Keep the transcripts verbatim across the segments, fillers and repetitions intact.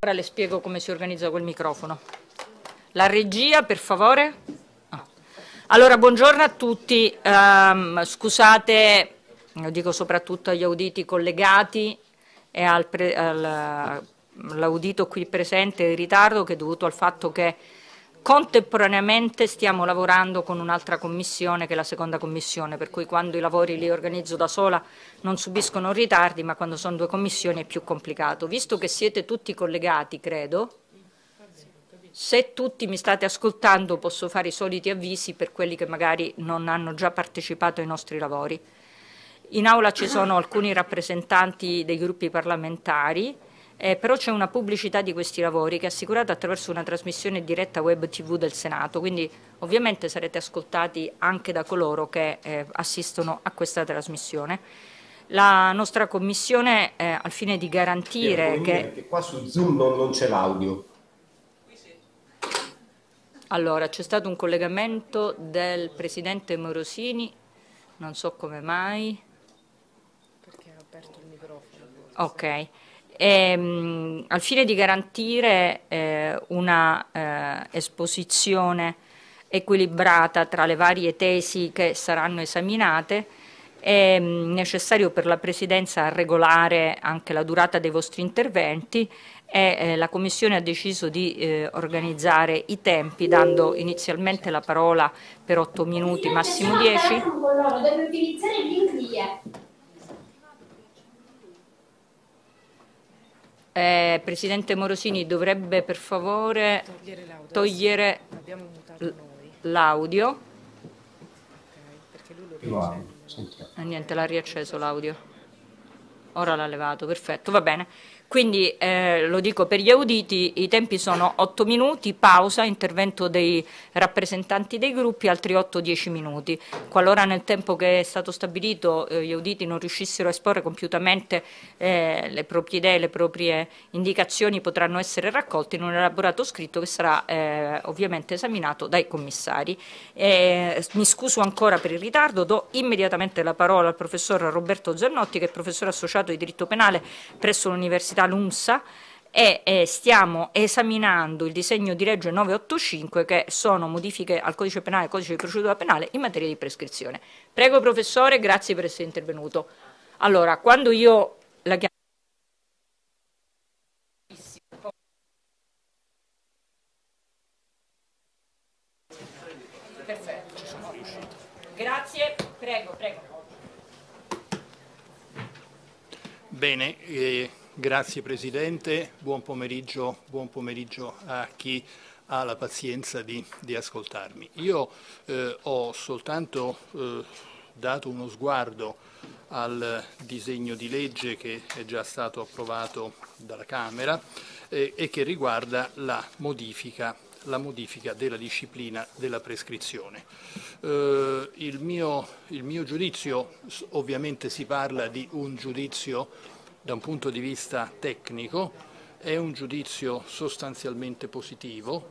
Ora le spiego come si organizza quel microfono. La regia, per favore. Ah. Allora, buongiorno a tutti. Um, scusate, lo dico soprattutto agli auditi collegati e al pre, al, all'audito qui presente in ritardo, che è dovuto al fatto che contemporaneamente stiamo lavorando con un'altra commissione che è la seconda commissione, per cui quando i lavori li organizzo da sola non subiscono ritardi, ma quando sono due commissioni è più complicato. Visto che siete tutti collegati, credo, se tutti mi state ascoltando posso fare i soliti avvisi per quelli che magari non hanno già partecipato ai nostri lavori. In aula ci sono alcuni rappresentanti dei gruppi parlamentari, Eh, però c'è una pubblicità di questi lavori che è assicurata attraverso una trasmissione diretta web tivù del Senato, quindi ovviamente sarete ascoltati anche da coloro che eh, assistono a questa trasmissione. La nostra commissione, eh, al fine di garantire sì, che... Perché qua su Zoom non, non c'è l'audio. Allora, c'è stato un collegamento del Presidente Morosini, non so come mai. Perché ha aperto il microfono. Ok. E, mh, al fine di garantire eh, una eh, esposizione equilibrata tra le varie tesi che saranno esaminate, è mh, necessario per la Presidenza regolare anche la durata dei vostri interventi e eh, la Commissione ha deciso di eh, organizzare i tempi dando inizialmente la parola per otto minuti, massimo dieci. Deve utilizzare il link lì. Eh, Presidente Morosini dovrebbe per favore togliere l'audio. Eh, niente, l'ha riacceso l'audio. Ora l'ha levato, perfetto, va bene. Quindi eh, lo dico per gli auditi, i tempi sono otto minuti, pausa, intervento dei rappresentanti dei gruppi, altri otto dieci minuti. Qualora nel tempo che è stato stabilito eh, gli auditi non riuscissero a esporre compiutamente eh, le proprie idee, le proprie indicazioni, potranno essere raccolti in un elaborato scritto che sarà eh, ovviamente esaminato dai commissari. Eh, mi scuso ancora per il ritardo, do immediatamente la parola al professor Roberto Zannotti, che è professore associato di diritto penale presso l'Università L'UNSA, e eh, stiamo esaminando il disegno di legge novecentoottantacinque, che sono modifiche al codice penale e al codice di procedura penale in materia di prescrizione. Prego professore, grazie per essere intervenuto. Allora, quando io la chiamo... Perfetto, ci sono riuscito. Grazie, prego, prego. Bene, eh, grazie Presidente, buon pomeriggio, buon pomeriggio a chi ha la pazienza di, di ascoltarmi. Io eh, ho soltanto eh, dato uno sguardo al disegno di legge che è già stato approvato dalla Camera eh, e che riguarda la modifica la modifica della disciplina della prescrizione. Eh, il, mio, il mio giudizio, ovviamente si parla di un giudizio da un punto di vista tecnico, è un giudizio sostanzialmente positivo,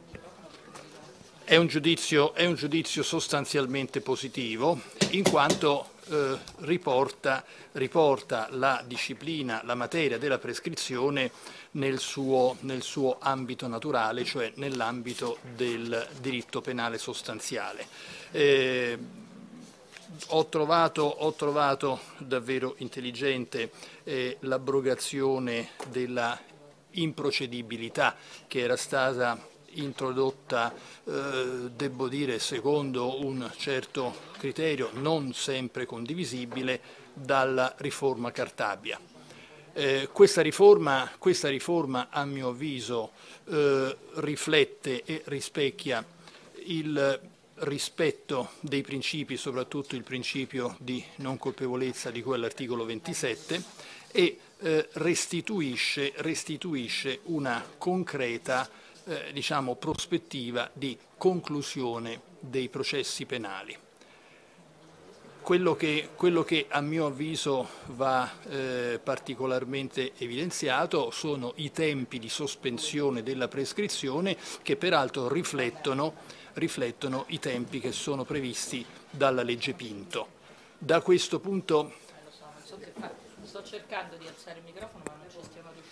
è un giudizio, è un giudizio sostanzialmente positivo in quanto eh, riporta, riporta la disciplina, la materia della prescrizione nel suo, nel suo ambito naturale, cioè nell'ambito del diritto penale sostanziale. Eh, ho, trovato, ho trovato davvero intelligente eh, l'abrogazione della improcedibilità che era stata introdotta, eh, devo dire, secondo un certo criterio non sempre condivisibile, dalla riforma Cartabia. Eh, questa, riforma, questa riforma, a mio avviso, eh, riflette e rispecchia il rispetto dei principi, soprattutto il principio di non colpevolezza di cui all'articolo ventisette, e eh, restituisce, restituisce una concreta eh, diciamo, prospettiva di conclusione dei processi penali. Quello che, quello che a mio avviso va eh, particolarmente evidenziato sono i tempi di sospensione della prescrizione, che peraltro riflettono, riflettono i tempi che sono previsti dalla legge Pinto. Da questo punto... Sto cercando di alzare il microfono, ma non ci stiamo riuscendo.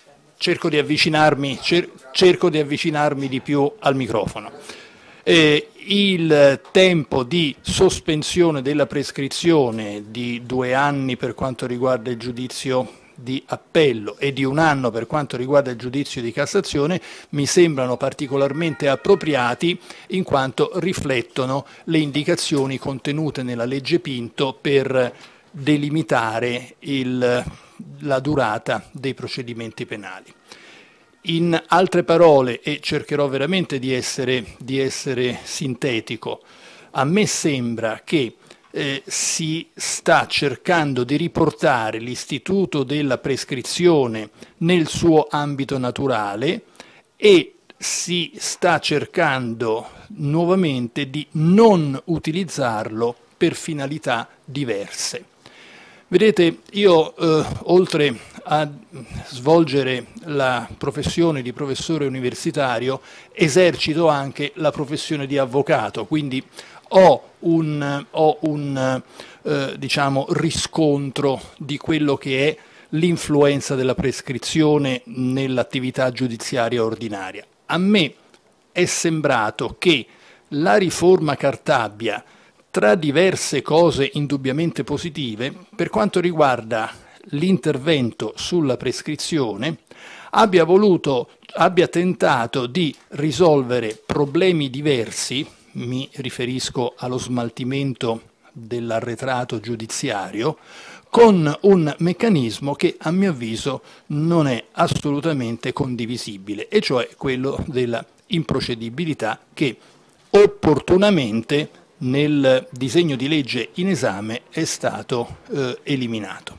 cerco di avvicinarmi, cer cerco di avvicinarmi di più al microfono. Eh, il tempo di sospensione della prescrizione di due anni per quanto riguarda il giudizio di appello e di un anno per quanto riguarda il giudizio di Cassazione mi sembrano particolarmente appropriati in quanto riflettono le indicazioni contenute nella legge Pinto per delimitare il, la durata dei procedimenti penali. In altre parole, e cercherò veramente di essere, di essere sintetico, a me sembra che eh, si sta cercando di riportare l'istituto della prescrizione nel suo ambito naturale e si sta cercando nuovamente di non utilizzarlo per finalità diverse. Vedete, io eh, oltre a svolgere la professione di professore universitario esercito anche la professione di avvocato, quindi ho un, ho un eh, diciamo, riscontro di quello che è l'influenza della prescrizione nell'attività giudiziaria ordinaria. A me è sembrato che la riforma Cartabia, tra diverse cose indubbiamente positive, per quanto riguarda l'intervento sulla prescrizione, abbia voluto, abbia tentato di risolvere problemi diversi, mi riferisco allo smaltimento dell'arretrato giudiziario, con un meccanismo che a mio avviso non è assolutamente condivisibile, e cioè quello della improcedibilità che opportunamente nel disegno di legge in esame è stato eh, eliminato.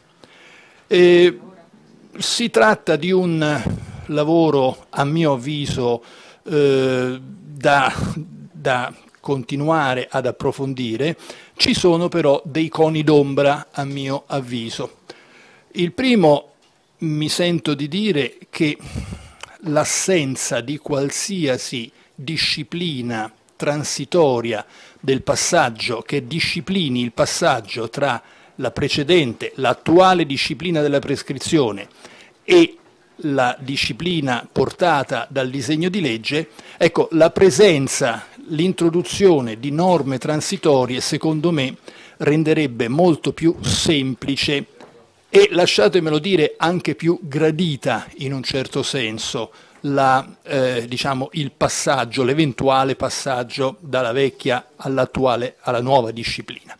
E si tratta di un lavoro, a mio avviso, eh, da, da continuare ad approfondire. Ci sono però dei coni d'ombra, a mio avviso. Il primo, mi sento di dire che l'assenza di qualsiasi disciplina transitoria del passaggio, che disciplini il passaggio tra la precedente, l'attuale disciplina della prescrizione e la disciplina portata dal disegno di legge, ecco, la presenza, l'introduzione di norme transitorie, secondo me, renderebbe molto più semplice e, lasciatemelo dire, anche più gradita in un certo senso la, eh, diciamo, il passaggio, l'eventuale passaggio dalla vecchia all'attuale, alla nuova disciplina.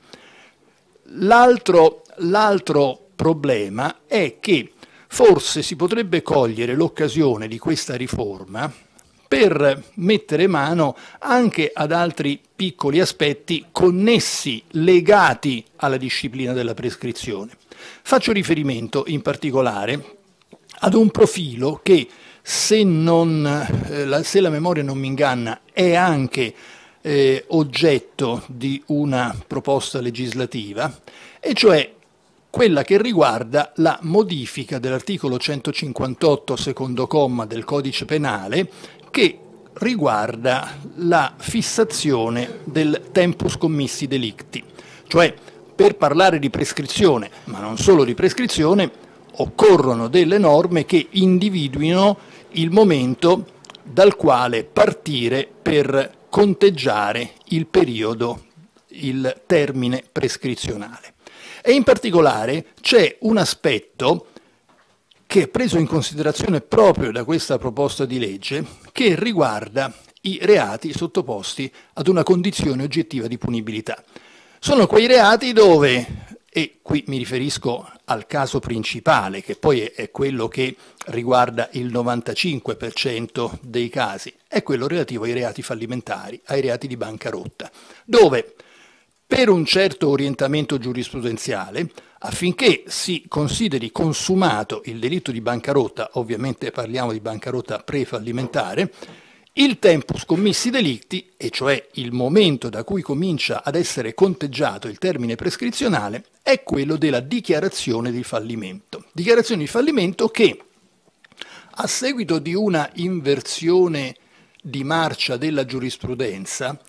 L'altro, l'altro problema è che forse si potrebbe cogliere l'occasione di questa riforma per mettere mano anche ad altri piccoli aspetti connessi, legati alla disciplina della prescrizione. Faccio riferimento in particolare ad un profilo che, se, non, eh, la, se la memoria non mi inganna, è anche eh, oggetto di una proposta legislativa, e cioè quella che riguarda la modifica dell'articolo centocinquantotto, secondo comma del Codice Penale, che riguarda la fissazione del tempus commissi delicti. Cioè, per parlare di prescrizione, ma non solo di prescrizione, occorrono delle norme che individuino il momento dal quale partire per conteggiare il periodo, il termine prescrizionale. E in particolare c'è un aspetto che è preso in considerazione proprio da questa proposta di legge, che riguarda i reati sottoposti ad una condizione oggettiva di punibilità. Sono quei reati dove, e qui mi riferisco al caso principale, che poi è quello che riguarda il novantacinque per cento dei casi, è quello relativo ai reati fallimentari, ai reati di bancarotta, dove per un certo orientamento giurisprudenziale, affinché si consideri consumato il delitto di bancarotta, ovviamente parliamo di bancarotta prefallimentare, il tempus commissi delicti, e cioè il momento da cui comincia ad essere conteggiato il termine prescrizionale, è quello della dichiarazione di fallimento. Dichiarazione di fallimento che, a seguito di una inversione di marcia della giurisprudenza,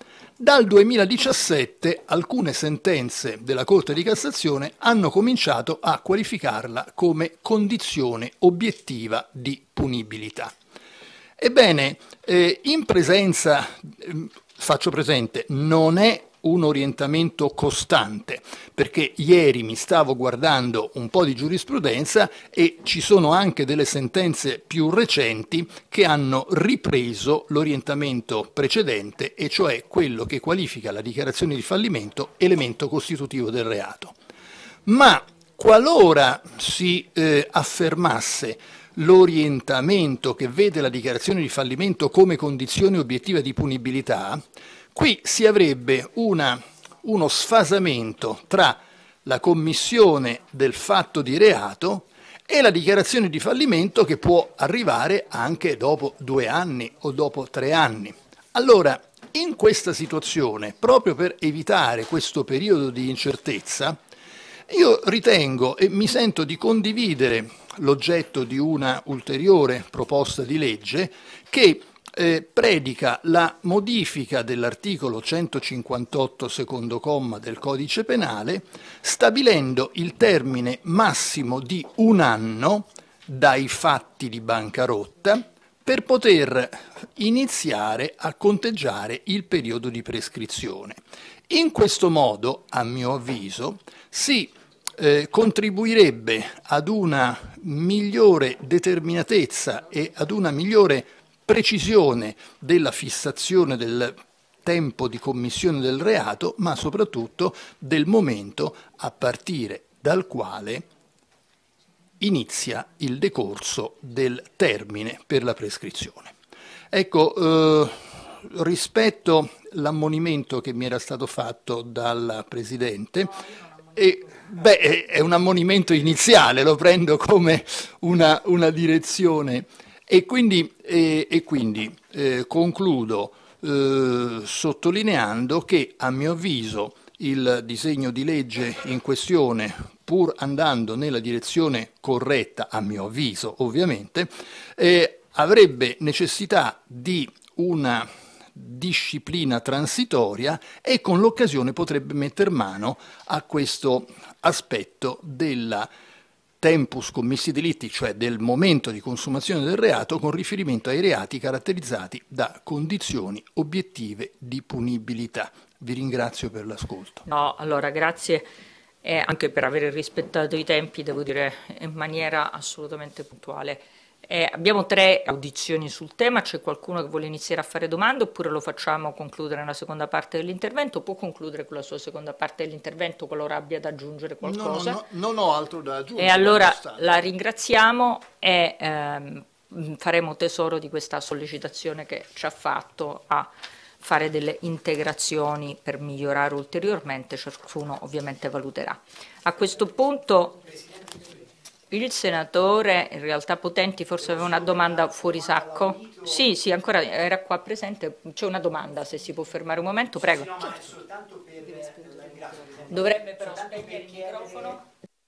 Dal duemiladiciassette alcune sentenze della Corte di Cassazione hanno cominciato a qualificarla come condizione obiettiva di punibilità. Ebbene, eh, in presenza, eh, faccio presente, non è un orientamento costante, perché ieri mi stavo guardando un po' di giurisprudenza e ci sono anche delle sentenze più recenti che hanno ripreso l'orientamento precedente, e cioè quello che qualifica la dichiarazione di fallimento elemento costitutivo del reato. Ma qualora si eh, affermasse l'orientamento che vede la dichiarazione di fallimento come condizione obiettiva di punibilità, qui si avrebbe una, uno sfasamento tra la commissione del fatto di reato e la dichiarazione di fallimento, che può arrivare anche dopo due anni o dopo tre anni. Allora, in questa situazione, proprio per evitare questo periodo di incertezza, io ritengo e mi sento di condividere l'oggetto di una ulteriore proposta di legge che Eh, predica la modifica dell'articolo centocinquantotto secondo comma del Codice Penale, stabilendo il termine massimo di un anno dai fatti di bancarotta per poter iniziare a conteggiare il periodo di prescrizione. In questo modo, a mio avviso, si eh, contribuirebbe ad una migliore determinatezza e ad una migliore precisione della fissazione del tempo di commissione del reato, ma soprattutto del momento a partire dal quale inizia il decorso del termine per la prescrizione. Ecco, eh, rispetto all'ammonimento che mi era stato fatto dal Presidente, e, beh, è un ammonimento iniziale, lo prendo come una, una direzione. E quindi, eh, e quindi eh, concludo eh, sottolineando che, a mio avviso, il disegno di legge in questione, pur andando nella direzione corretta, a mio avviso ovviamente, eh, avrebbe necessità di una disciplina transitoria e con l'occasione potrebbe metter mano a questo aspetto della tempus commissi delitti, cioè del momento di consumazione del reato, con riferimento ai reati caratterizzati da condizioni obiettive di punibilità. Vi ringrazio per l'ascolto. No, allora grazie eh, anche per aver rispettato i tempi, devo dire, in maniera assolutamente puntuale. Eh, abbiamo tre audizioni sul tema, c'è qualcuno che vuole iniziare a fare domande oppure lo facciamo concludere nella seconda parte dell'intervento? Può concludere con la sua seconda parte dell'intervento qualora abbia da aggiungere qualcosa? No, no, non ho altro da aggiungere. E allora la ringraziamo e ehm, faremo tesoro di questa sollecitazione che ci ha fatto a fare delle integrazioni per migliorare ulteriormente, ciascuno ovviamente valuterà. A questo punto il senatore, in realtà Potenti, forse aveva una domanda fuori sacco. Sì, sì, ancora era qua presente. C'è una domanda, se si può fermare un momento, prego. Dovrebbe però spegnere il microfono.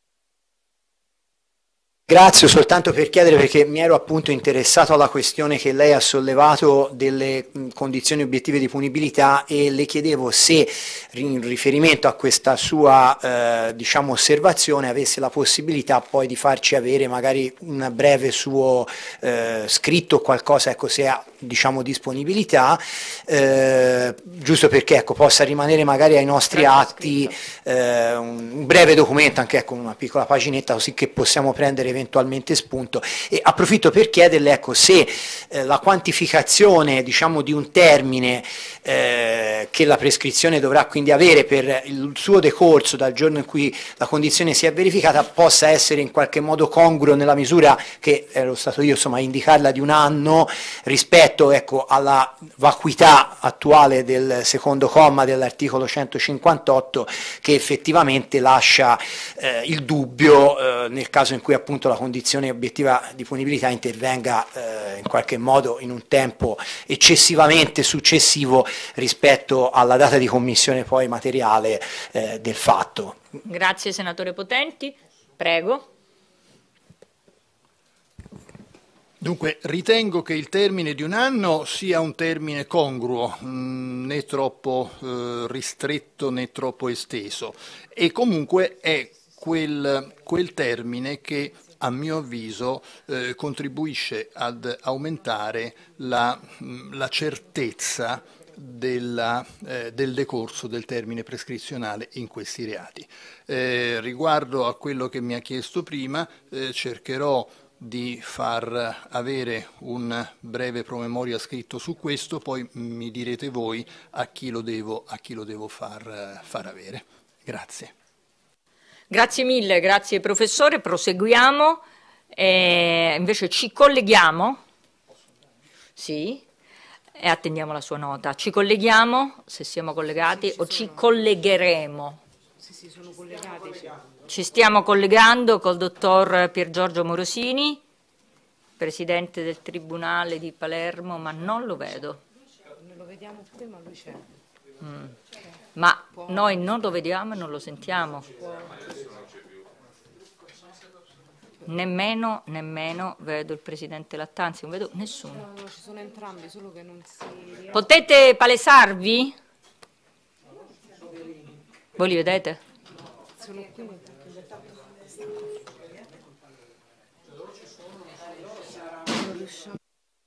Grazie, soltanto per chiedere, perché mi ero appunto interessato alla questione che lei ha sollevato delle condizioni obiettive di punibilità, e le chiedevo se in riferimento a questa sua eh, diciamo osservazione avesse la possibilità poi di farci avere magari un breve suo eh, scritto o qualcosa, ecco, se ha diciamo disponibilità, eh, giusto perché ecco possa rimanere magari ai nostri atti eh, un breve documento, anche ecco una piccola paginetta, così che possiamo prendere eventualmente spunto. E approfitto per chiederle ecco se eh, la quantificazione diciamo di un termine eh, che la prescrizione dovrà quindi avere per il suo decorso dal giorno in cui la condizione si è verificata possa essere in qualche modo congruo, nella misura che ero stato io insomma a indicarla di un anno rispetto ecco alla vacuità attuale del secondo comma dell'articolo centocinquantotto, che effettivamente lascia eh, il dubbio eh, nel caso in cui appunto la condizione obiettiva di punibilità intervenga eh, in qualche modo in un tempo eccessivamente successivo rispetto alla data di commissione poi materiale eh, del fatto. Dunque, ritengo che il termine di un anno sia un termine congruo, mh, né troppo eh, ristretto né troppo esteso, e comunque è quel, quel termine che a mio avviso eh, contribuisce ad aumentare la, mh, la certezza della, eh, del decorso del termine prescrizionale in questi reati. Eh, riguardo a quello che mi ha chiesto prima, eh, cercherò di far avere un breve promemoria scritto su questo, poi mi direte voi a chi lo devo, a chi lo devo far, far avere. Grazie. Grazie mille, grazie professore, proseguiamo, eh, invece ci colleghiamo, sì, e attendiamo la sua nota, ci colleghiamo, se siamo collegati, sì, o ci collegheremo? Sì, sì, sono collegati. Sì. Ci stiamo collegando col dottor Piergiorgio Morosini, presidente del Tribunale di Palermo, ma non lo vedo. Non lo vediamo qui, ma lui c'è. Mm. Ma noi non lo vediamo e non lo sentiamo. Nemmeno, nemmeno vedo il presidente Lattanzi, non vedo nessuno. No, no, ci sono entrambi, solo che non si riesce. Potete palesarvi? Voi li vedete? Sono qui. Non riusciamo.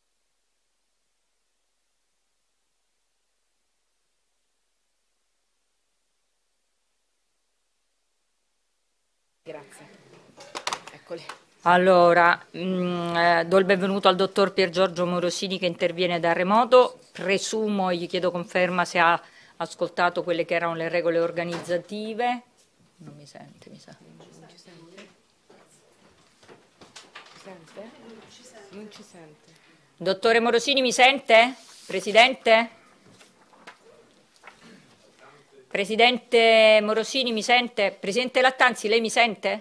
Grazie. Eccoli. Allora, mh, eh, do il benvenuto al dottor Piergiorgio Morosini che interviene da remoto. Presumo, gli chiedo conferma se ha ascoltato quelle che erano le regole organizzative. Non mi sente, mi sa. Non ci sente? Ci sente? Non ci sente. Dottore Morosini, mi sente? Presidente? Presidente Morosini, mi sente? Presidente Lattanzi, lei mi sente?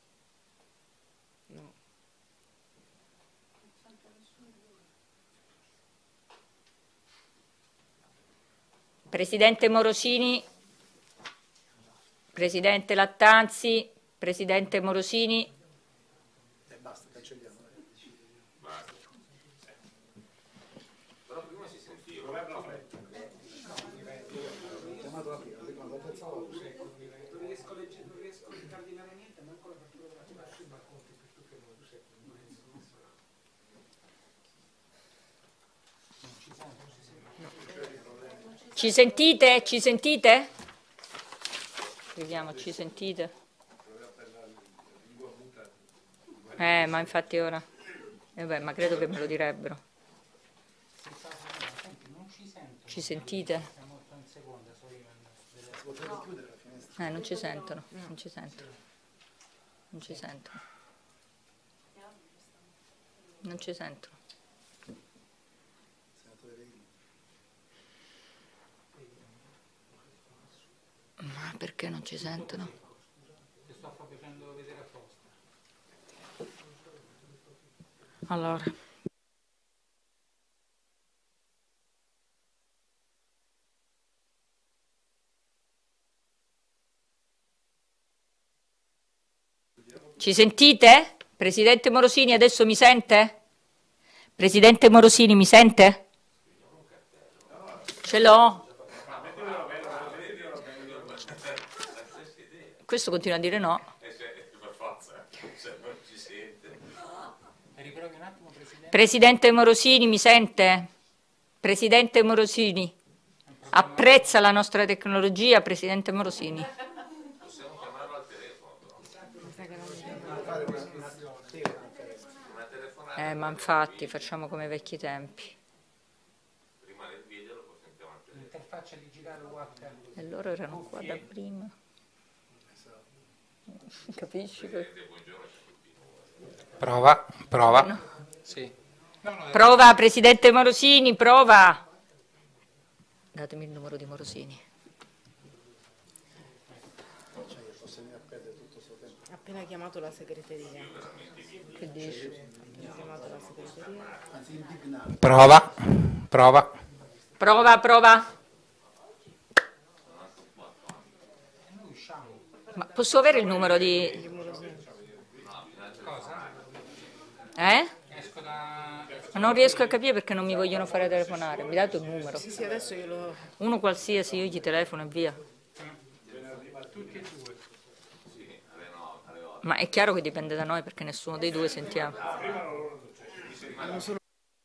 No. Presidente Morosini? Presidente Lattanzi? Presidente Morosini? Ci sentite? Ci sentite? Vediamo, ci sentite? Eh, ma infatti ora... Eh beh, ma credo che me lo direbbero. Ci sentite? Eh, non ci sentono, non ci sentono. Non ci sentono. Non ci sentono. Ma perché non ci sentono? Allora. Ci sentite? Presidente Morosini adesso mi sente? Presidente Morosini mi sente? Ce l'ho. Questo continua a dire no. Presidente Morosini mi sente? Presidente Morosini, apprezza la nostra tecnologia, Presidente Morosini? Possiamo chiamarlo al telefono. Eh, ma infatti facciamo come ai vecchi tempi. Prima del video lo sentiamo al telefono. L'interfaccia digitale uguale. E loro erano qua da prima. Capisci? Prova, prova. No. Sì. Prova, Presidente Morosini, prova. Datemi il numero di Morosini. Ha appena chiamato la segreteria. Che dici? Ha chiamato la segreteria. Prova, prova. Prova, prova. Ma posso avere il numero di... Cosa? Eh? Esco Ma non riesco a capire perché non mi vogliono fare telefonare. Mi date un numero. Sì, sì, adesso io lo... Uno qualsiasi, io gli telefono e via. Ma è chiaro che dipende da noi perché nessuno dei due sentiamo. hanno solo...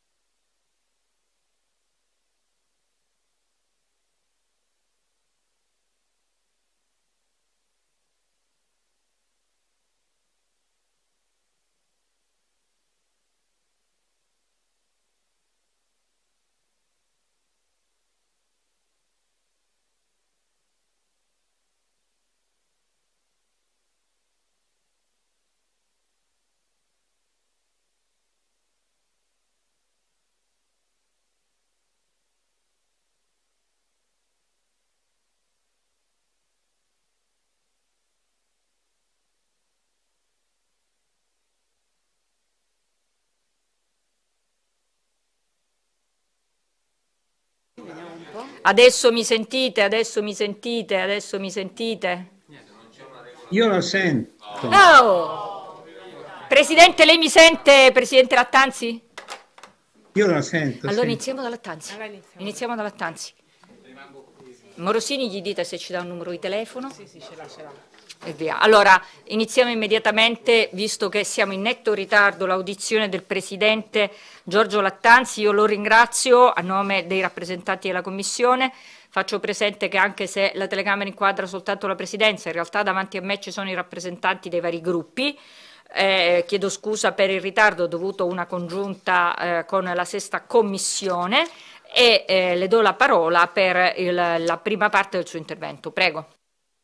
Vediamo un po'. Adesso mi sentite, adesso mi sentite, adesso mi sentite? Io la sento. Oh! Presidente, lei mi sente, Presidente Lattanzi? Io la sento. Allora sì. iniziamo da Lattanzi. Allora iniziamo. Iniziamo da Lattanzi. Morosini gli dite se ci dà un numero di telefono. Sì, sì, ce l'ha, ce l'ha. E via. Allora, iniziamo immediatamente, visto che siamo in netto ritardo, l'audizione del Presidente Giorgio Lattanzi. Io lo ringrazio a nome dei rappresentanti della Commissione. Faccio presente che anche se la telecamera inquadra soltanto la Presidenza, in realtà davanti a me ci sono i rappresentanti dei vari gruppi. Eh, chiedo scusa per il ritardo dovuto a una congiunta eh, con la sesta Commissione e eh, le do la parola per il, la prima parte del suo intervento. Prego.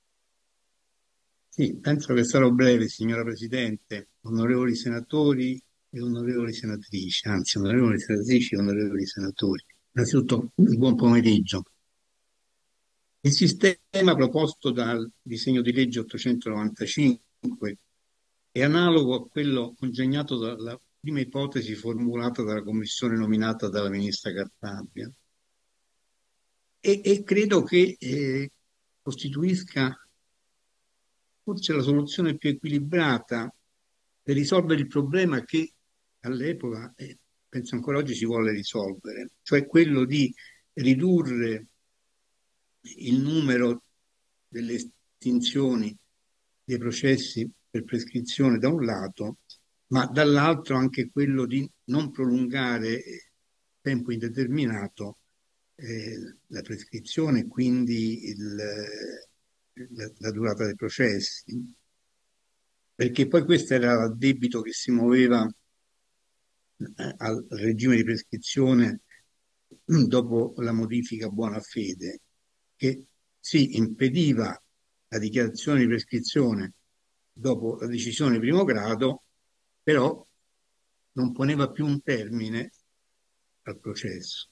Sì, penso che sarò breve, signora Presidente, onorevoli senatori e onorevoli senatrici, anzi onorevoli senatrici e onorevoli senatori. Innanzitutto un buon pomeriggio. Il sistema proposto dal disegno di legge ottocentonovantacinque è analogo a quello congegnato dalla prima ipotesi formulata dalla commissione nominata dalla ministra Cartabia e, e credo che eh, costituisca forse la soluzione più equilibrata per risolvere il problema che all'epoca, e penso ancora oggi, si vuole risolvere, cioè quello di ridurre il numero delle estinzioni dei processi per prescrizione da un lato, ma dall'altro anche quello di non prolungare tempo indeterminato eh, la prescrizione, quindi il, la, la durata dei processi, perché poi questo era il debito che si muoveva eh, al regime di prescrizione dopo la modifica buona fede, che si impediva la dichiarazione di prescrizione dopo la decisione di primo grado, però non poneva più un termine al processo.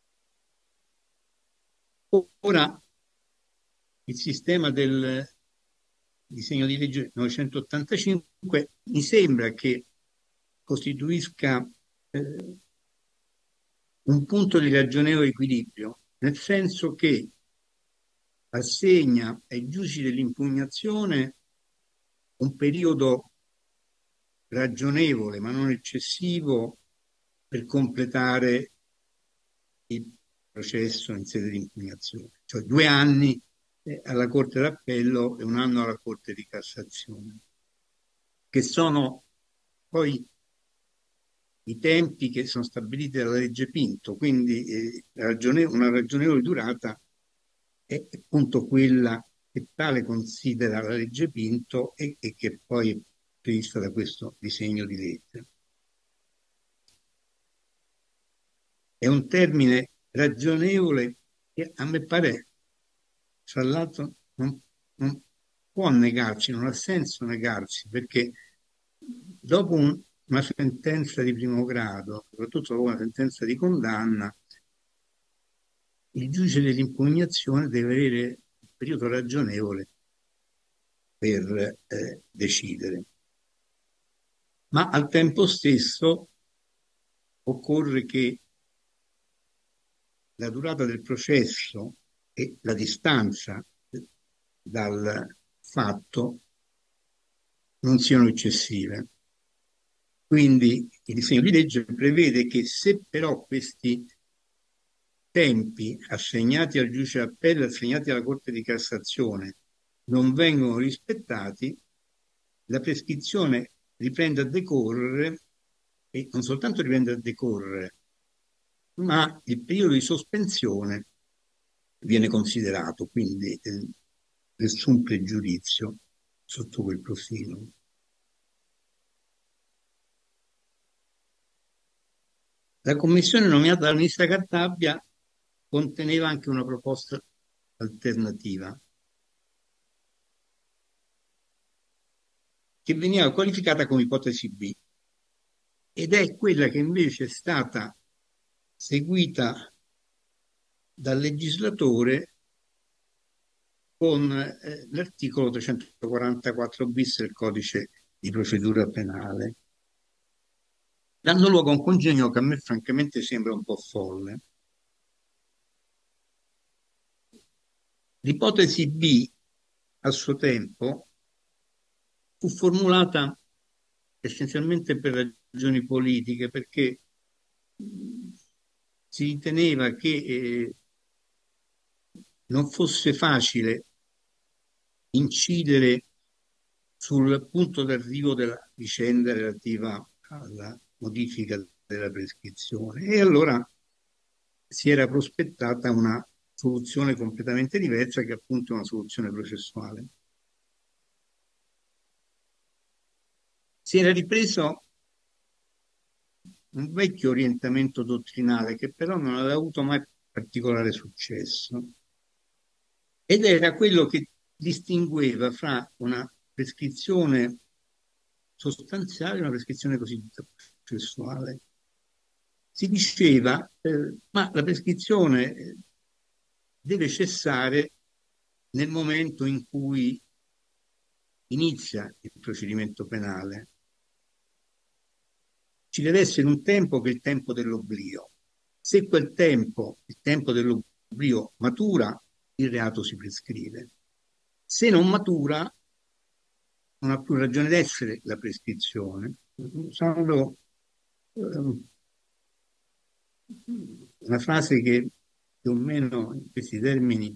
Ora il sistema del disegno di legge novecentottantacinque mi sembra che costituisca eh, un punto di ragionevole equilibrio, nel senso che assegna ai giudici dell'impugnazione un periodo ragionevole ma non eccessivo per completare il processo in sede di impugnazione, cioè due anni alla Corte d'Appello e un anno alla Corte di Cassazione, che sono poi i tempi che sono stabiliti dalla legge Pinto, quindi eh, ragione- una ragionevole durata è appunto quella che tale considera la legge Pinto e, e che poi è prevista da questo disegno di legge. È un termine ragionevole che a me pare, tra l'altro, non, non può negarci, non ha senso negarsi, perché dopo un, una sentenza di primo grado, soprattutto dopo una sentenza di condanna, il giudice dell'impugnazione deve avere un periodo ragionevole per eh, decidere. Ma al tempo stesso occorre che la durata del processo e la distanza dal fatto non siano eccessive. Quindi il disegno di legge prevede che se però questi tempi assegnati al giudice d'appello e assegnati alla Corte di Cassazione non vengono rispettati, la prescrizione riprende a decorrere e non soltanto riprende a decorrere, ma il periodo di sospensione viene considerato, quindi eh, nessun pregiudizio sotto quel profilo. La commissione nominata dal ministro Cartabia conteneva anche una proposta alternativa che veniva qualificata come ipotesi B ed è quella che invece è stata seguita dal legislatore con eh, l'articolo trecentoquarantaquattro bis del codice di procedura penale, dando luogo a un congegno che a me francamente sembra un po' folle. L'ipotesi B a suo tempo fu formulata essenzialmente per ragioni politiche, perché si riteneva che eh, non fosse facile incidere sul punto d'arrivo della vicenda relativa alla modifica della prescrizione e allora si era prospettata una soluzione completamente diversa, che appunto è una soluzione processuale. Si era ripreso un vecchio orientamento dottrinale che però non aveva avuto mai particolare successo ed era quello che distingueva fra una prescrizione sostanziale e una prescrizione cosiddetta processuale. Si diceva eh, ma la prescrizione deve cessare nel momento in cui inizia il procedimento penale. Ci deve essere un tempo che è il tempo dell'oblio. Se quel tempo, il tempo dell'oblio, matura, il reato si prescrive. Se non matura, non ha più ragione d'essere la prescrizione. Usando eh, una frase che più o meno in questi termini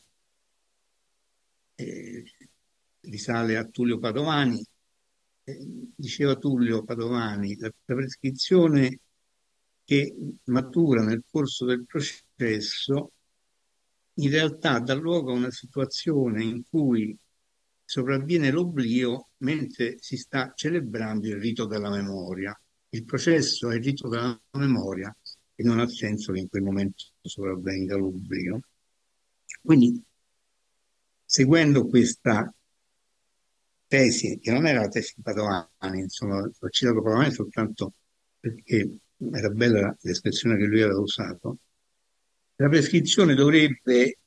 eh, risale a Tullio Padovani, eh, diceva Tullio Padovani, la, la prescrizione che matura nel corso del processo in realtà dà luogo a una situazione in cui sopravviene l'oblio mentre si sta celebrando il rito della memoria. Il processo è il rito della memoria e non ha senso che in quel momento sopravvenga l'oblio. Quindi, seguendo questa tesi, che non era la tesi di Padovani, insomma, l'ho citato Padovani soltanto perché era bella l'espressione che lui aveva usato, la prescrizione dovrebbe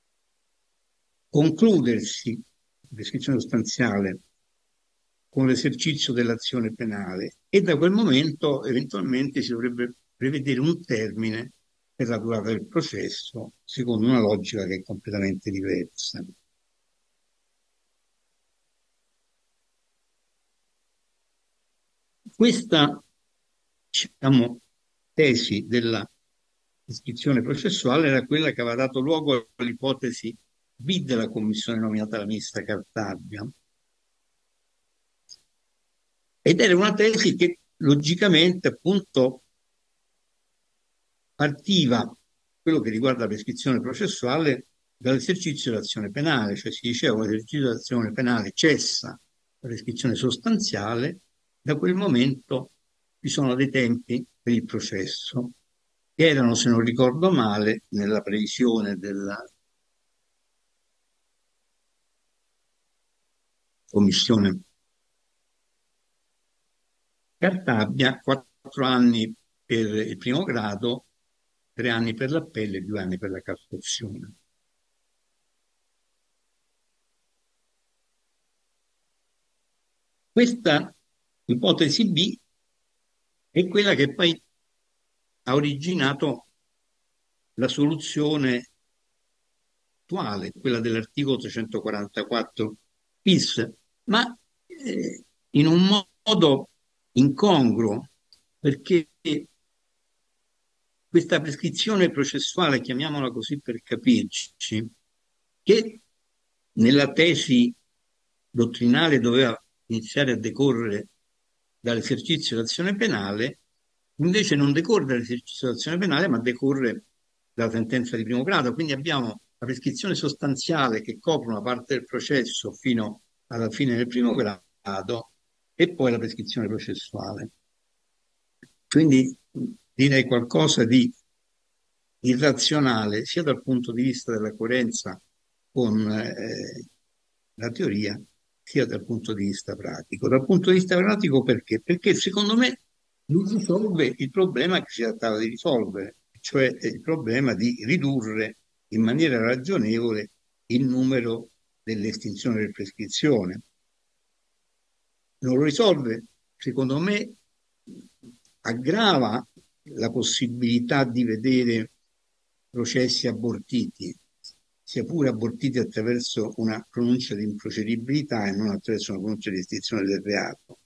concludersi, la prescrizione sostanziale, con l'esercizio dell'azione penale e da quel momento eventualmente si dovrebbe prevedere un termine per la durata del processo, secondo una logica che è completamente diversa. Questa, diciamo, tesi della prescrizione processuale era quella che aveva dato luogo all'ipotesi B della commissione nominata dalla ministra Cartabia. Ed era una tesi che logicamente appunto partiva, quello che riguarda la prescrizione processuale, dall'esercizio dell'azione penale, cioè si diceva che l'esercizio dell'azione penale cessa la prescrizione sostanziale, da quel momento ci sono dei tempi per il processo, che erano, se non ricordo male, nella previsione della commissione Cartabia, quattro anni per il primo grado, tre anni per l'appello e due anni per la Cassazione. Questa ipotesi B è quella che poi ha originato la soluzione attuale, quella dell'articolo trecentoquarantaquattro bis, ma eh, in un modo incongruo, perché questa prescrizione processuale, chiamiamola così per capirci, che nella tesi dottrinale doveva iniziare a decorrere dall'esercizio dell'azione penale, invece non decorre dall'esercizio dell'azione penale, ma decorre dalla sentenza di primo grado. Quindi abbiamo la prescrizione sostanziale che copre una parte del processo fino alla fine del primo grado e poi la prescrizione processuale. Quindi direi qualcosa di irrazionale sia dal punto di vista della coerenza con eh, la teoria, sia dal punto di vista pratico. Dal punto di vista pratico perché? Perché secondo me non risolve il problema che si trattava di risolvere, cioè il problema di ridurre in maniera ragionevole il numero delle estinzioni della prescrizione. Non lo risolve, secondo me, aggrava la possibilità di vedere processi abortiti, sia pure abortiti attraverso una pronuncia di improcedibilità e non attraverso una pronuncia di estinzione del reato.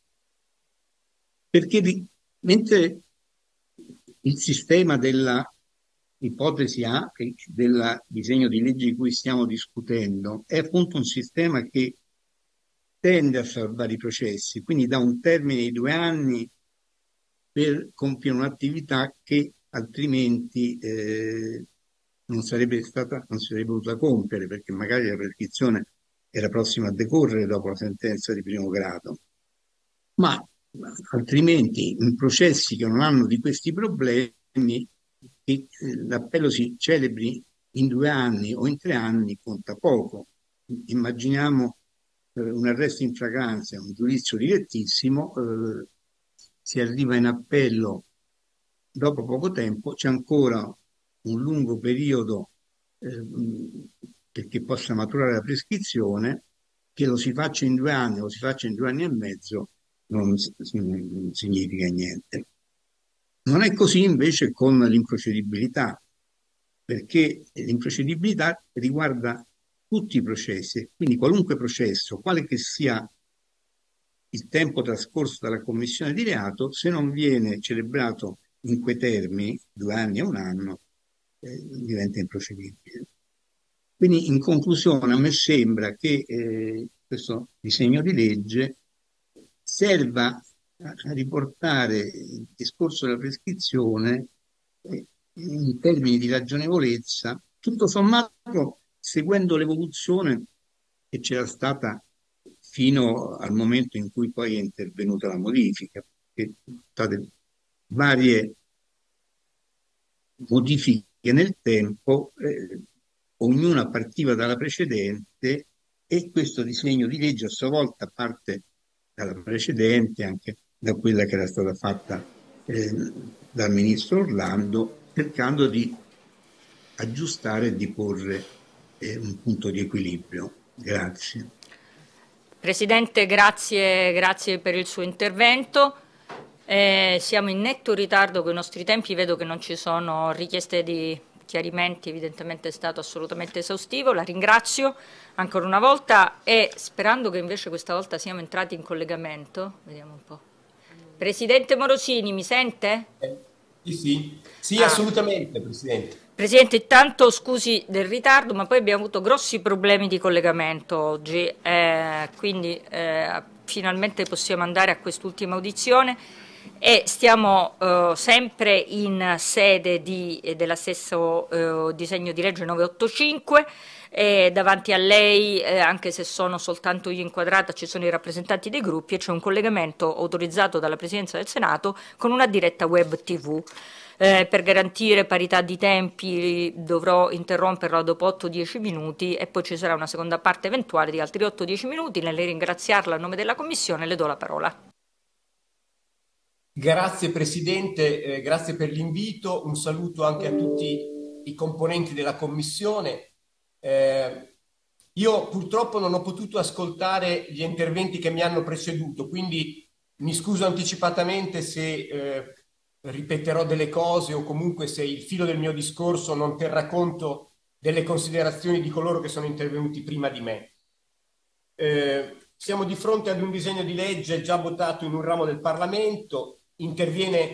Perché di, mentre il sistema della ipotesi A, del disegno di legge di cui stiamo discutendo, è appunto un sistema che tende a salvare i processi, quindi dà un termine di due anni per compiere un'attività che altrimenti eh, non sarebbe stata, non si sarebbe potuta compiere, perché magari la prescrizione era prossima a decorrere dopo la sentenza di primo grado. Ma altrimenti in processi che non hanno di questi problemi, che l'appello si celebri in due anni o in tre anni conta poco. Immaginiamo eh, un arresto in flagranza, un giudizio direttissimo, eh, si arriva in appello dopo poco tempo, c'è ancora un lungo periodo eh, perché possa maturare la prescrizione, che lo si faccia in due anni o lo si faccia in due anni e mezzo non, non significa niente. Non è così invece con l'improcedibilità, perché l'improcedibilità riguarda tutti i processi, quindi qualunque processo, quale che sia il tempo trascorso dalla commissione di reato, se non viene celebrato in quei termini, due anni e un anno, eh, diventa improcedibile. Quindi in conclusione a me sembra che eh, questo disegno di legge serva a riportare il discorso della prescrizione eh, in termini di ragionevolezza, tutto sommato seguendo l'evoluzione che c'era stata fino al momento in cui poi è intervenuta la modifica, che state varie modifiche nel tempo, eh, ognuna partiva dalla precedente, e questo disegno di legge a sua volta parte dalla precedente, anche da quella che era stata fatta eh, dal ministro Orlando, cercando di aggiustare e di porre eh, un punto di equilibrio. Grazie. Presidente, grazie, grazie per il suo intervento. Eh, siamo in netto ritardo con i nostri tempi, vedo che non ci sono richieste di chiarimenti, evidentemente è stato assolutamente esaustivo, la ringrazio ancora una volta e sperando che invece questa volta siamo entrati in collegamento, vediamo un po'. Presidente Morosini, mi sente? Eh, sì, sì, sì ah. assolutamente, Presidente. Presidente, intanto scusi del ritardo, ma poi abbiamo avuto grossi problemi di collegamento oggi, eh, quindi eh, finalmente possiamo andare a quest'ultima audizione e stiamo eh, sempre in sede di, della stesso eh, disegno di legge novecentoottantacinque. E davanti a lei, eh, anche se sono soltanto io inquadrata, ci sono i rappresentanti dei gruppi e c'è un collegamento autorizzato dalla Presidenza del Senato con una diretta web tivù. Eh, per garantire parità di tempi dovrò interromperla dopo otto dieci minuti e poi ci sarà una seconda parte eventuale di altri otto dieci minuti. Nel ringraziarla a nome della Commissione le do la parola. Grazie Presidente, eh, grazie per l'invito, un saluto anche a tutti i componenti della Commissione. Eh, io purtroppo non ho potuto ascoltare gli interventi che mi hanno preceduto, quindi mi scuso anticipatamente se eh, ripeterò delle cose o comunque se il filo del mio discorso non terrà conto delle considerazioni di coloro che sono intervenuti prima di me. Eh, siamo di fronte ad un disegno di legge già votato in un ramo del Parlamento, interviene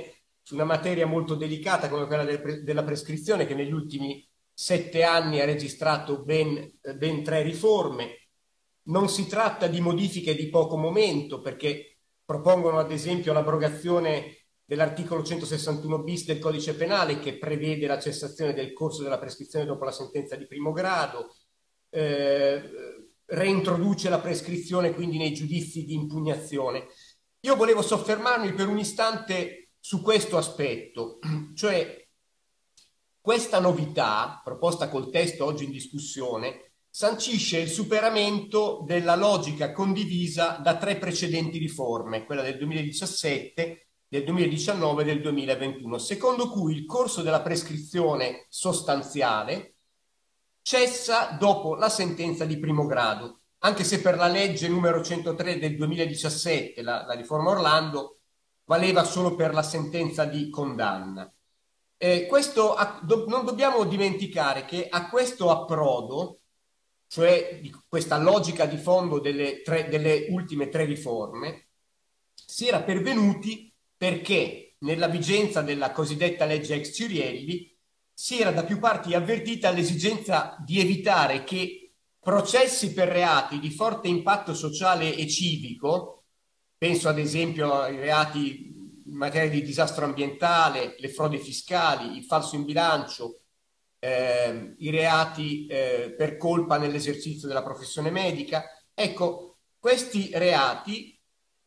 su una materia molto delicata come quella del pre- della prescrizione, che negli ultimi sette anni ha registrato ben, ben tre riforme. Non si tratta di modifiche di poco momento, perché propongono ad esempio l'abrogazione dell'articolo centosessantuno bis del codice penale, che prevede la cessazione del corso della prescrizione dopo la sentenza di primo grado, eh, reintroduce la prescrizione quindi nei giudizi di impugnazione. Io volevo soffermarmi per un istante su questo aspetto, cioè questa novità, proposta col testo oggi in discussione, sancisce il superamento della logica condivisa da tre precedenti riforme, quella del duemiladiciassette, del duemiladiciannove e del duemilaventuno, secondo cui il corso della prescrizione sostanziale cessa dopo la sentenza di primo grado, anche se per la legge numero centotré del duemiladiciassette, la, la riforma Orlando, valeva solo per la sentenza di condanna. Eh, questo, a, do, non dobbiamo dimenticare che a questo approdo, cioè di questa logica di fondo delle, tre, delle ultime tre riforme, si era pervenuti perché nella vigenza della cosiddetta legge ex Cirielli si era da più parti avvertita l'esigenza di evitare che processi per reati di forte impatto sociale e civico, penso ad esempio ai reati in materia di disastro ambientale, le frodi fiscali, il falso in bilancio, eh, i reati eh, per colpa nell'esercizio della professione medica. Ecco, questi reati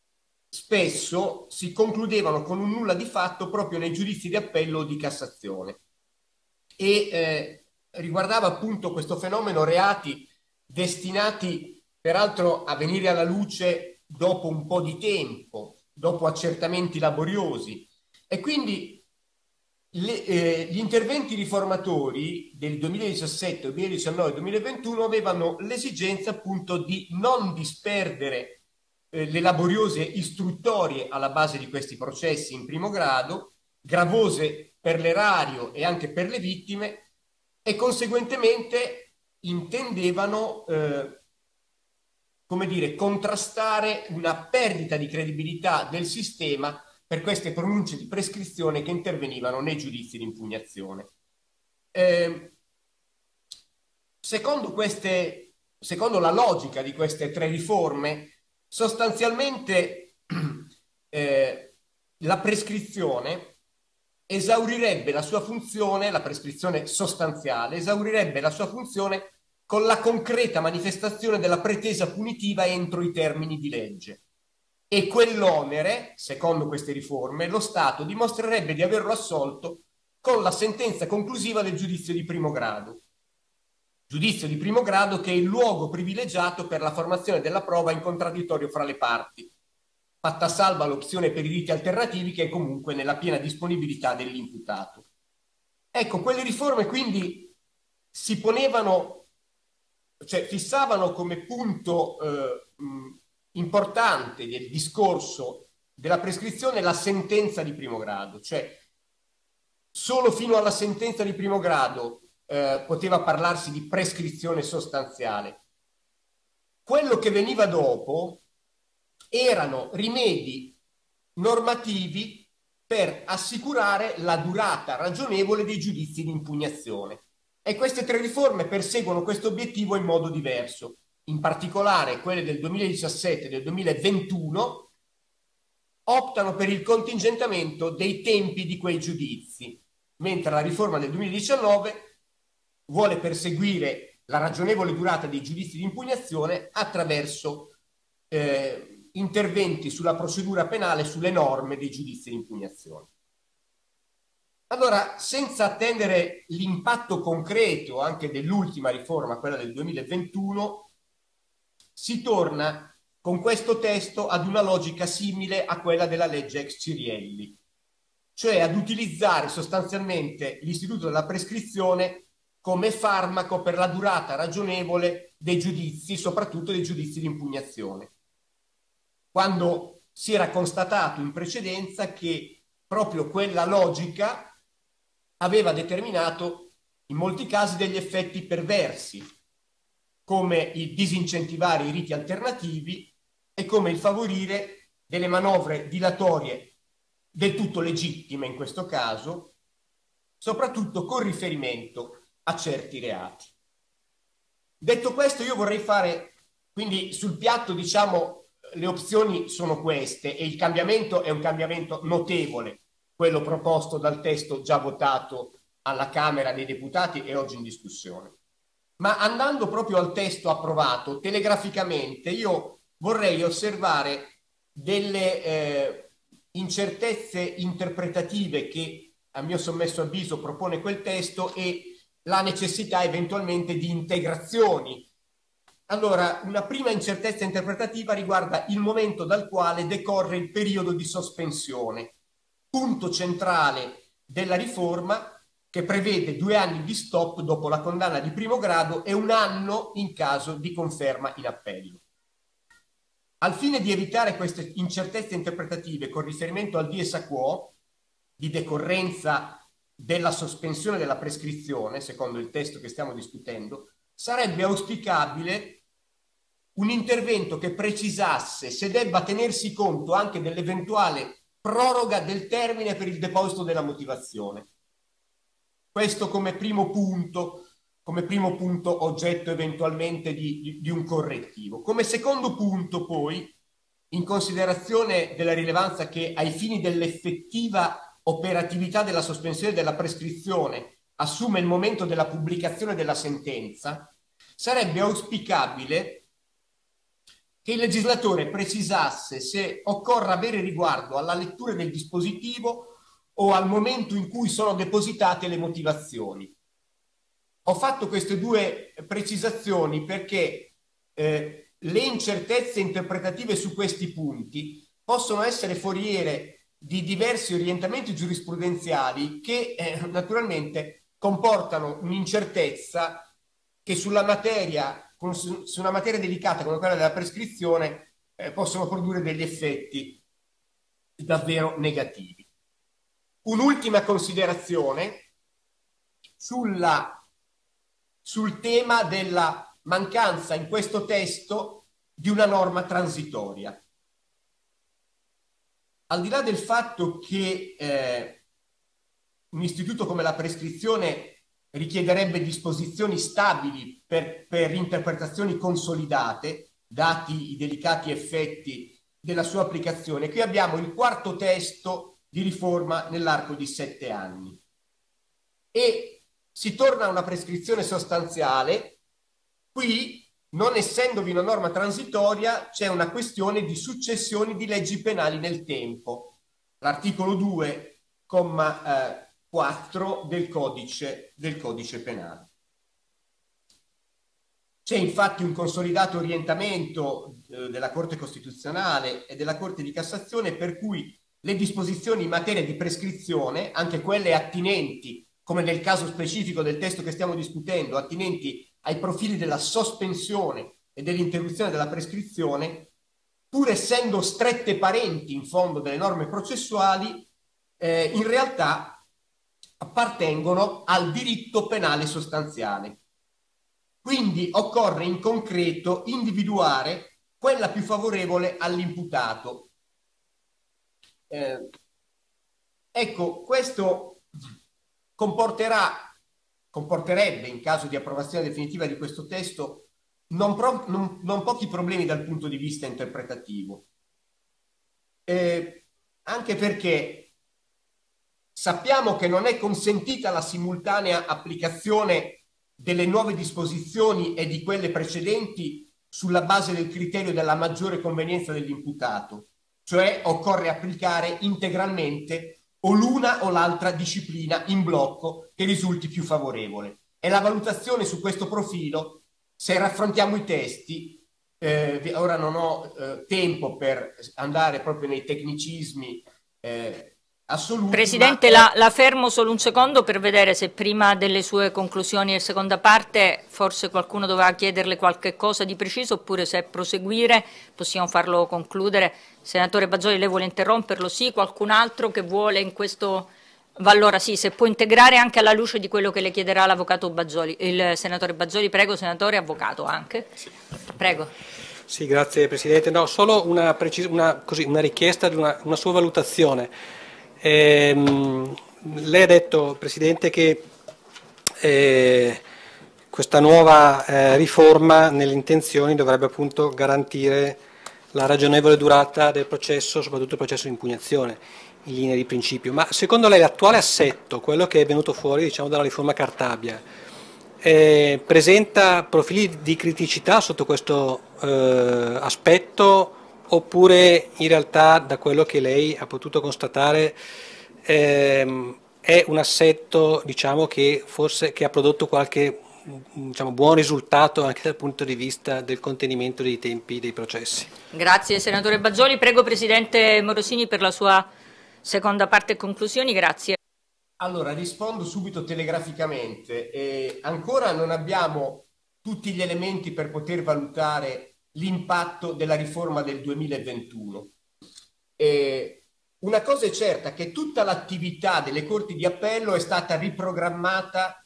spesso si concludevano con un nulla di fatto proprio nei giudizi di appello o di Cassazione. E eh, riguardava appunto questo fenomeno reati destinati peraltro a venire alla luce dopo un po' di tempo, dopo accertamenti laboriosi. E quindi le, eh, gli interventi riformatori del duemiladiciassette, duemiladiciannove e duemilaventuno avevano l'esigenza appunto di non disperdere eh, le laboriose istruttorie alla base di questi processi in primo grado, gravose per l'erario e anche per le vittime, e conseguentemente intendevano eh, come dire, contrastare una perdita di credibilità del sistema per queste pronunce di prescrizione che intervenivano nei giudizi di impugnazione. Eh, secondo, queste, secondo la logica di queste tre riforme, sostanzialmente eh, la prescrizione esaurirebbe la sua funzione, la prescrizione sostanziale, esaurirebbe la sua funzione con la concreta manifestazione della pretesa punitiva entro i termini di legge. E quell'onere, secondo queste riforme, lo Stato dimostrerebbe di averlo assolto con la sentenza conclusiva del giudizio di primo grado. Giudizio di primo grado che è il luogo privilegiato per la formazione della prova in contraddittorio fra le parti, fatta salva l'opzione per i riti alternativi che è comunque nella piena disponibilità dell'imputato. Ecco, quelle riforme quindi si ponevano, cioè fissavano come punto eh, mh, importante del discorso della prescrizione la sentenza di primo grado, cioè solo fino alla sentenza di primo grado eh, poteva parlarsi di prescrizione sostanziale. Quello che veniva dopo erano rimedi normativi per assicurare la durata ragionevole dei giudizi di impugnazione. E queste tre riforme perseguono questo obiettivo in modo diverso. In particolare quelle del duemiladiciassette e del duemilaventuno optano per il contingentamento dei tempi di quei giudizi, mentre la riforma del duemiladiciannove vuole perseguire la ragionevole durata dei giudizi di impugnazione attraverso eh, interventi sulla procedura penale, sulle norme dei giudizi di impugnazione. Allora, senza attendere l'impatto concreto anche dell'ultima riforma, quella del duemilaventuno, si torna con questo testo ad una logica simile a quella della legge ex Cirielli, cioè ad utilizzare sostanzialmente l'istituto della prescrizione come farmaco per la durata ragionevole dei giudizi, soprattutto dei giudizi di impugnazione, quando si era constatato in precedenza che proprio quella logica aveva determinato in molti casi degli effetti perversi, come il disincentivare i riti alternativi e come il favorire delle manovre dilatorie del tutto legittime in questo caso, soprattutto con riferimento a certi reati. Detto questo, io vorrei fare, quindi sul piatto, diciamo, le opzioni sono queste e il cambiamento è un cambiamento notevole, quello proposto dal testo già votato alla Camera dei Deputati e oggi in discussione. Ma andando proprio al testo approvato, telegraficamente, io vorrei osservare delle eh, incertezze interpretative che, a mio sommesso avviso, propone quel testo e la necessità eventualmente di integrazioni. Allora, una prima incertezza interpretativa riguarda il momento dal quale decorre il periodo di sospensione, punto centrale della riforma che prevede due anni di stop dopo la condanna di primo grado e un anno in caso di conferma in appello. Al fine di evitare queste incertezze interpretative con riferimento al dies a quo di decorrenza della sospensione della prescrizione, secondo il testo che stiamo discutendo, sarebbe auspicabile un intervento che precisasse se debba tenersi conto anche dell'eventuale proroga del termine per il deposito della motivazione. Questo come primo punto, come primo punto oggetto eventualmente di, di, di un correttivo. Come secondo punto, poi, in considerazione della rilevanza che ai fini dell'effettiva operatività della sospensione della prescrizione assume il momento della pubblicazione della sentenza, sarebbe auspicabile che il legislatore precisasse se occorra avere riguardo alla lettura del dispositivo o al momento in cui sono depositate le motivazioni. Ho fatto queste due precisazioni perché eh, le incertezze interpretative su questi punti possono essere foriere di diversi orientamenti giurisprudenziali che eh, naturalmente comportano un'incertezza che sulla materia, su una materia delicata come quella della prescrizione, eh, possono produrre degli effetti davvero negativi. Un'ultima considerazione sulla, sul tema della mancanza in questo testo di una norma transitoria. Al di là del fatto che eh, un istituto come la prescrizione richiederebbe disposizioni stabili per, per interpretazioni consolidate, dati i delicati effetti della sua applicazione, qui abbiamo il quarto testo di riforma nell'arco di sette anni. E si torna a una prescrizione sostanziale. Qui, non essendovi una norma transitoria, c'è una questione di successioni di leggi penali nel tempo. L'articolo due, comma quattro del codice, del codice penale. C'è infatti un consolidato orientamento eh, della Corte Costituzionale e della Corte di Cassazione per cui le disposizioni in materia di prescrizione, anche quelle attinenti, come nel caso specifico del testo che stiamo discutendo, attinenti ai profili della sospensione e dell'interruzione della prescrizione, pur essendo strette parenti in fondo delle norme processuali, eh, in realtà appartengono al diritto penale sostanziale. Quindi occorre in concreto individuare quella più favorevole all'imputato. Eh, ecco, questo comporterà, comporterebbe, in caso di approvazione definitiva di questo testo, non, pro, non, non pochi problemi dal punto di vista interpretativo. Eh, anche perché sappiamo che non è consentita la simultanea applicazione delle nuove disposizioni e di quelle precedenti sulla base del criterio della maggiore convenienza dell'imputato, cioè occorre applicare integralmente o l'una o l'altra disciplina in blocco che risulti più favorevole. E la valutazione su questo profilo, se raffrontiamo i testi, eh, ora non ho eh, tempo per andare proprio nei tecnicismi eh, assoluti. Presidente, ma... la, la fermo solo un secondo per vedere se prima delle sue conclusioni e seconda parte forse qualcuno doveva chiederle qualche cosa di preciso, oppure se proseguire possiamo farlo concludere. Senatore Bazoli, lei vuole interromperlo? Sì, qualcun altro che vuole in questo... Allora sì, se può integrare anche alla luce di quello che le chiederà l'avvocato Bazoli. Il senatore Bazoli, prego, senatore, avvocato anche. Sì. Prego. Sì, grazie Presidente. No, solo una, precis- una, così, una richiesta di una, una sua valutazione. Ehm, lei ha detto, Presidente, che eh, questa nuova eh, riforma nelle intenzioni dovrebbe appunto garantire la ragionevole durata del processo, soprattutto il processo di impugnazione, in linea di principio. Ma secondo lei l'attuale assetto, quello che è venuto fuori, diciamo, dalla riforma Cartabia, eh, presenta profili di criticità sotto questo eh, aspetto, oppure in realtà, da quello che lei ha potuto constatare, ehm, è un assetto, diciamo, che forse che ha prodotto qualche, diciamo, buon risultato anche dal punto di vista del contenimento dei tempi dei processi? Grazie senatore Bazoli. Prego Presidente Morosini per la sua seconda parte e conclusioni. Grazie. Allora, rispondo subito telegraficamente. Eh, ancora non abbiamo tutti gli elementi per poter valutare l'impatto della riforma del duemilaventuno. Eh, una cosa è certa, che tutta l'attività delle Corti di Appello è stata riprogrammata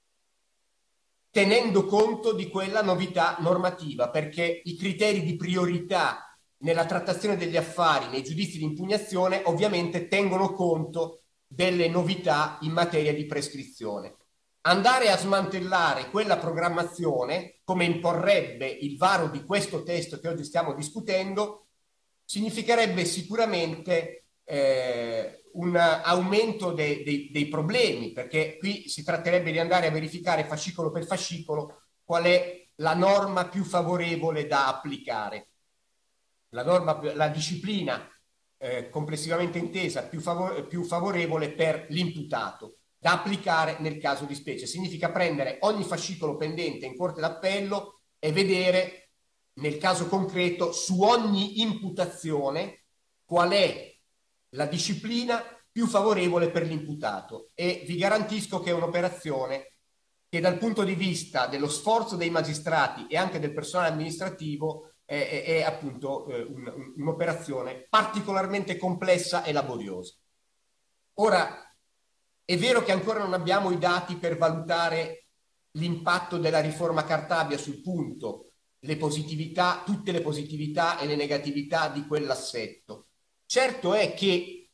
tenendo conto di quella novità normativa, perché i criteri di priorità nella trattazione degli affari, nei giudizi di impugnazione, ovviamente tengono conto delle novità in materia di prescrizione. Andare a smantellare quella programmazione, come imporrebbe il varo di questo testo che oggi stiamo discutendo, significherebbe sicuramente eh, un aumento de, de, dei problemi, perché qui si tratterebbe di andare a verificare fascicolo per fascicolo qual è la norma più favorevole da applicare. La, norma, la disciplina eh, complessivamente intesa più, favore, più favorevole per l'imputato da applicare nel caso di specie. Significa prendere ogni fascicolo pendente in Corte d'Appello e vedere nel caso concreto su ogni imputazione qual è la disciplina più favorevole per l'imputato, e vi garantisco che è un'operazione che dal punto di vista dello sforzo dei magistrati e anche del personale amministrativo è, è, è appunto eh, un, un'operazione particolarmente complessa e laboriosa. Ora, è vero che ancora non abbiamo i dati per valutare l'impatto della riforma Cartabia sul punto, le positività, tutte le positività e le negatività di quell'assetto. Certo è che,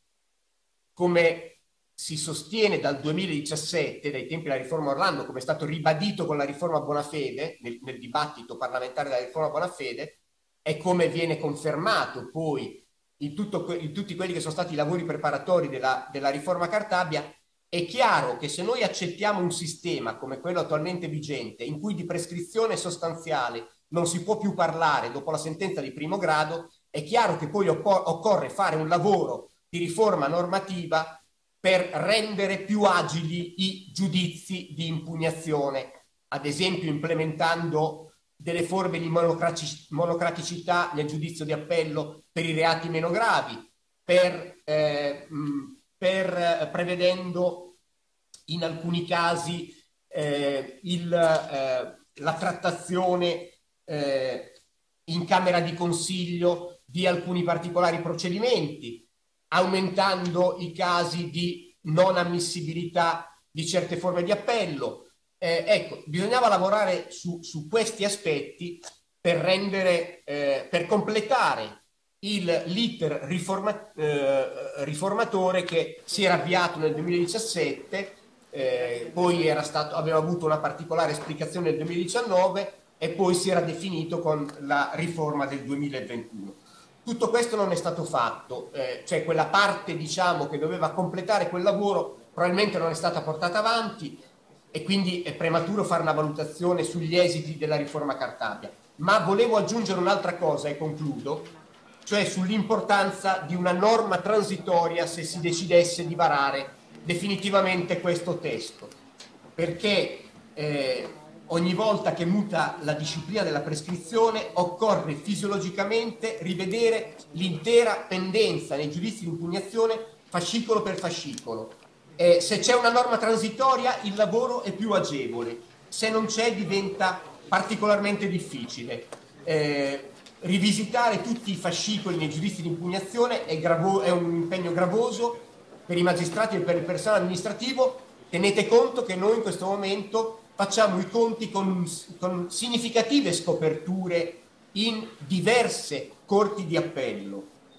come si sostiene dal duemiladiciassette, dai tempi della riforma Orlando, come è stato ribadito con la riforma Bonafede, nel, nel dibattito parlamentare della riforma Bonafede, e come viene confermato poi in, tutto, in tutti quelli che sono stati i lavori preparatori della, della riforma Cartabia, è chiaro che se noi accettiamo un sistema come quello attualmente vigente, in cui di prescrizione sostanziale non si può più parlare dopo la sentenza di primo grado, è chiaro che poi occorre fare un lavoro di riforma normativa per rendere più agili i giudizi di impugnazione, ad esempio implementando delle forme di monocraticità nel giudizio di appello per i reati meno gravi, per, eh, per prevedendo in alcuni casi eh, il, eh, la trattazione eh, in Camera di Consiglio di alcuni particolari procedimenti, aumentando i casi di non ammissibilità di certe forme di appello. Eh, ecco, bisognava lavorare su, su questi aspetti per rendere, eh, per completare il l'iter riforma, eh, riformatore che si era avviato nel duemiladiciassette, eh, poi era stato, aveva avuto una particolare esplicazione nel duemiladiciannove e poi si era definito con la riforma del duemilaventuno. Tutto questo non è stato fatto, eh, cioè quella parte, diciamo, che doveva completare quel lavoro probabilmente non è stata portata avanti, e quindi è prematuro fare una valutazione sugli esiti della riforma Cartabia. Ma volevo aggiungere un'altra cosa e concludo, cioè sull'importanza di una norma transitoria se si decidesse di varare definitivamente questo testo, perché eh, ogni volta che muta la disciplina della prescrizione occorre fisiologicamente rivedere l'intera pendenza nei giudizi di impugnazione fascicolo per fascicolo. Eh, se c'è una norma transitoria il lavoro è più agevole, se non c'è diventa particolarmente difficile. Eh, rivisitare tutti i fascicoli nei giudizi di impugnazione è, gravo- è un impegno gravoso per i magistrati e per il personale amministrativo. Tenete conto che noi in questo momento facciamo i conti con, con significative scoperture in diverse corti di appello,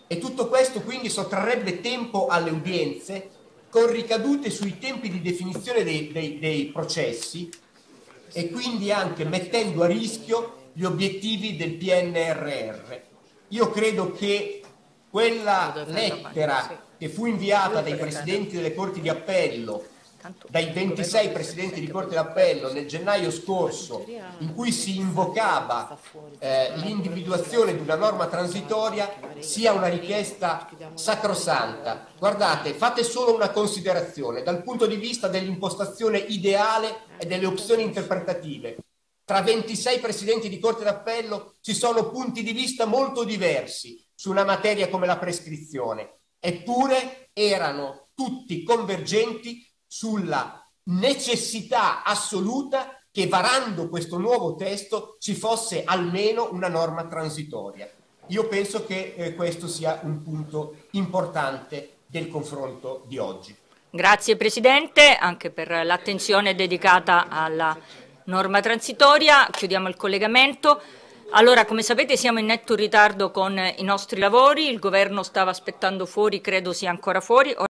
E tutto questo quindi sottrarrebbe tempo alle udienze, con ricadute sui tempi di definizione dei, dei, dei processi, e quindi anche mettendo a rischio gli obiettivi del P N R R. Io credo che quella lettera che fu inviata dai presidenti delle Corti di Appello, dai ventisei presidenti di Corte d'Appello nel gennaio scorso, in cui si invocava eh, l'individuazione di una norma transitoria, sia una richiesta sacrosanta. Guardate, fate solo una considerazione dal punto di vista dell'impostazione ideale e delle opzioni interpretative. Tra ventisei presidenti di Corte d'Appello ci sono punti di vista molto diversi su una materia come la prescrizione, eppure erano tutti convergenti sulla necessità assoluta che, varando questo nuovo testo, ci fosse almeno una norma transitoria. Io penso che eh, questo sia un punto importante del confronto di oggi. Grazie Presidente, anche per l'attenzione dedicata alla norma transitoria. Chiudiamo il collegamento. Allora, come sapete siamo in netto ritardo con i nostri lavori, il Governo stava aspettando fuori, credo sia ancora fuori.